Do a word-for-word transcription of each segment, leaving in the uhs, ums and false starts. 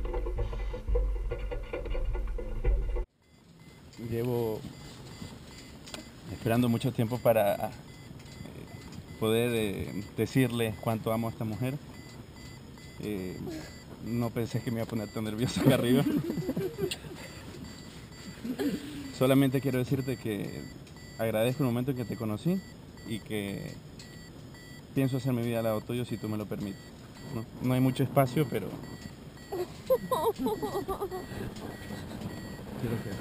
Llevo esperando mucho tiempo para eh, poder eh, decirle cuánto amo a esta mujer. Eh, no pensé que me iba a poner tan nervioso acá arriba. Solamente quiero decirte que agradezco el momento en que te conocí y que pienso hacer mi vida al lado tuyo si tú me lo permites. No, no hay mucho espacio, pero quiero que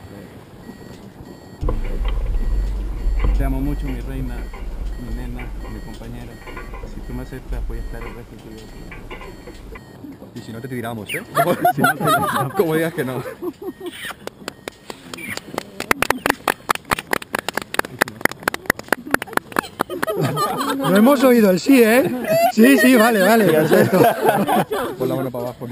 te amo mucho, mi reina, mi nena, mi compañera. Si tú me aceptas, voy a estar el resto de tu vida. Y si no te tiramos, ¿eh? Si no te... Como digas que no. Lo hemos oído el sí, ¿eh? Sí, sí, vale, vale, perfecto. Pon la mano para abajo.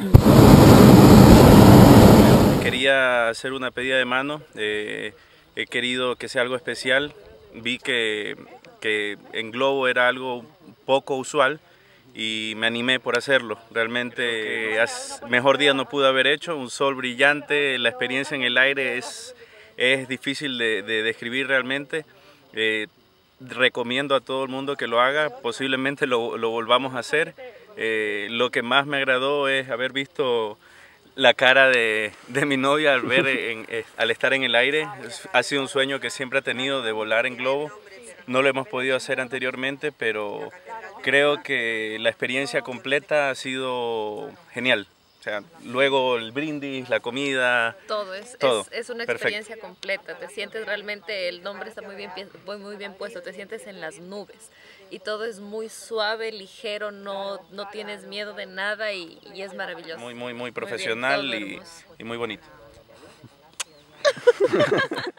Quería hacer una pedida de mano, eh, he querido que sea algo especial, vi que, que en globo era algo poco usual y me animé por hacerlo. Realmente eh, mejor día no pude haber hecho, un sol brillante, la experiencia en el aire es, es difícil de, de describir realmente. Eh, recomiendo a todo el mundo que lo haga, posiblemente lo, lo volvamos a hacer. Eh, lo que más me agradó es haber visto la cara de, de mi novia al, ver en, eh, al estar en el aire. Ha sido un sueño que siempre ha tenido de volar en globo. No lo hemos podido hacer anteriormente, pero creo que la experiencia completa ha sido genial. O sea, luego el brindis, la comida, todo es, todo. es, es una Perfecto. experiencia completa. Te sientes realmente, el nombre está muy bien, muy, muy bien puesto, te sientes en las nubes y todo es muy suave, ligero, no, no tienes miedo de nada y, y es maravilloso. Muy, muy, muy profesional muy bien, y, y muy bonito.